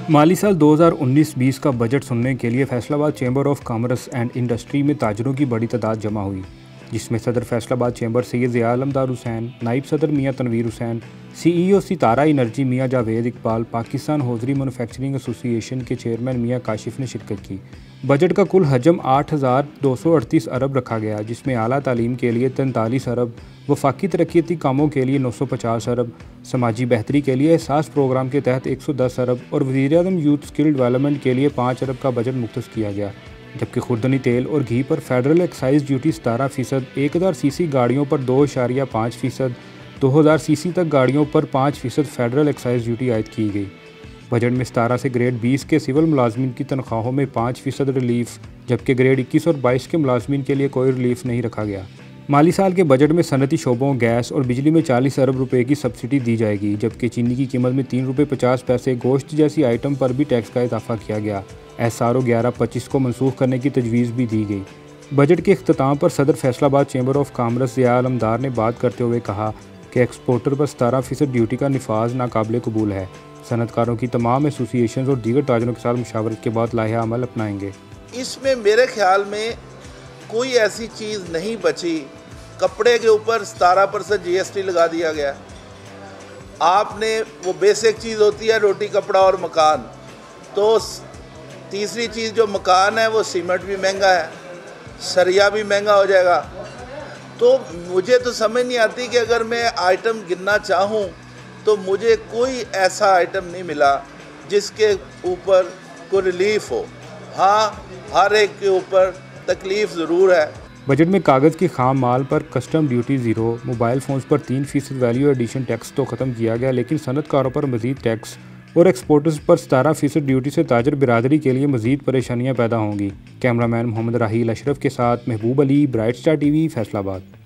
माली साल 2019-20 का बजट सुनने के लिए Faisalabad chamber of commerce and industry में ताजरों की बड़ी तादाद जमा हुई, जिसमें सदर फैसलाबाद चैम्बर सैयद ज़िया अलमदार हुसैन, नाइब सदर Mian Tanveer Hussain, CEO Sitara energy Mian Javed Iqbal, Pakistan hosiery manufacturing association के चेयरमैन मियाँ काशिफ ने शिरकत की। बजट का कुल हजम 8,238 अरब रखा गया, जिसमें आला तालीम के लिए 43 अरब, वफाकी तरक्याती कामों के लिए 950 अरब, समाजी बेहतरी के लिए एहसास प्रोग्राम के तहत 110 अरब और वज़ीर-ए-आज़म यूथ स्किल डेवलपमेंट के लिए 5 अरब का बजट मुख्तस किया गया। जबकि खुर्दनी तेल और घी पर फेडरल एक्साइज ड्यूटी 17%, 1000 सीसी गाड़ियों पर 2.5%, 2000 सीसी तक गाड़ियों पर 5% फेडरल एक्साइज ड्यूटी आयद की गई। बजट में 17 से ग्रेड 20 के सिविल मुलाजमीन की तनख्वाहों में 5% रिलीफ, जबकि ग्रेड 21 और 22 के मुलाजमीन के लिए कोई रिलीफ नहीं रखा गया। माली साल के बजट में सनती शोबों, गैस और बिजली में 40 अरब रुपए की सब्सिडी दी जाएगी, जबकि चीनी की कीमत में 3 रुपये 50 पैसे, गोश्त जैसी आइटम पर भी टैक्स का इजाफा किया गया। SRO 11-25 को मनसूख करने की तजवीज़ भी दी गई। बजट के अख्ताम पर सदर Faisalabad chamber of commerce Zia Alamdar ने बात करते हुए कहा कि एक्सपोर्टर पर 17% ड्यूटी का निफाज नाकाबिल कबूल है। सनतकारों की तमाम एसोसिएशन और दीगर ताजरों के साथ मुशावरत के बाद लाहे अमल अपनाएंगे। इसमें मेरे ख्याल में कोई ऐसी चीज़ नहीं बची। कपड़े के ऊपर 17% GST लगा दिया गया। आपने वो बेसिक चीज़ होती है रोटी, कपड़ा और मकान, तो तीसरी चीज़ जो मकान है वो सीमेंट भी महंगा है, सरिया भी महंगा हो जाएगा। तो मुझे तो समझ नहीं आती कि अगर मैं आइटम गिनना चाहूँ तो मुझे कोई ऐसा आइटम नहीं मिला जिसके ऊपर कोई रिलीफ हो। हाँ, हर एक के ऊपर तकलीफ़ ज़रूर है। बजट में कागज़ की खाम माल पर कस्टम ड्यूटी 0, मोबाइल फ़ोन्स पर 3% वैल्यू एडिशन टैक्स तो ख़त्म किया गया, लेकिन सनतकारों पर मज़ीद टैक्स और एक्सपोर्टर्स पर 17% ड्यूटी से ताजर बिरादरी के लिए मज़ीद परेशानियाँ पैदा होंगी। कैमरामैन मोहम्मद राहील अशरफ के साथ Mehboob Ali, bright star TV, Faisalabad.